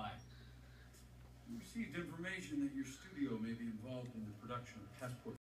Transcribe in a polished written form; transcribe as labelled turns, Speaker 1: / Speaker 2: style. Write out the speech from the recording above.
Speaker 1: by.
Speaker 2: We received information that your studio may be involved in the production of passport